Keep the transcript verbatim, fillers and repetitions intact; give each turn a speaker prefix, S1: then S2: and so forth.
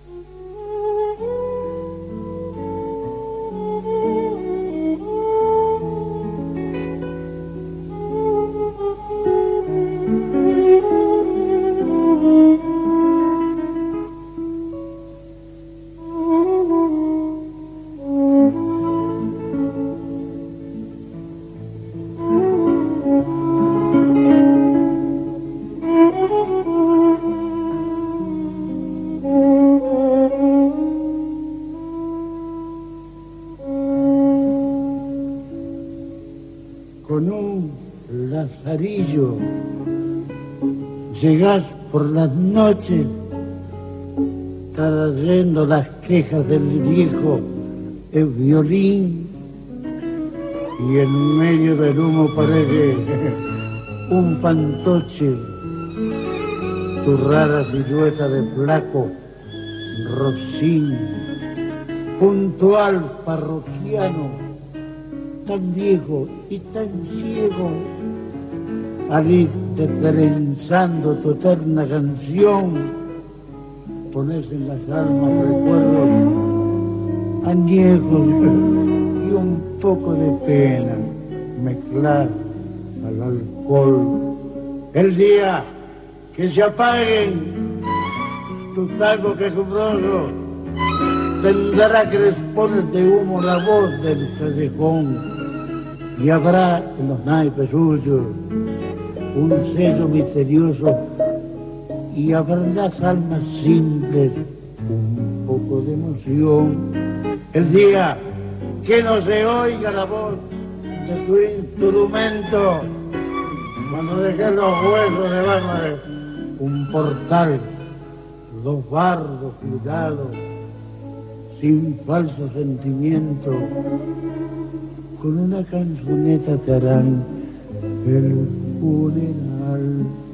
S1: Con un lazarillo llegás por las noches trayendo las quejas del viejo el violín, y en medio del humo parece un fantoche tu rara silueta de flaco rocín, puntual parroquiano, tan viejo y tan ciego, al irte trenzando tu eterna canción, pones en las almas recuerdos añejos y un poco de pena mezclar al alcohol. El día que se apaguen tus tacos quejumbrosos, tendrá crespones de humo la voz del callejón, y habrá en los naipes suyos un sello misterioso, y habrá en las almas simples un poco de emoción. El día que no se oiga la voz de tu instrumento, cuando dejes los huesos debajo de un portal, dos bardos cuidados, sin falso sentimiento, con una canzoneta te harán el funeral.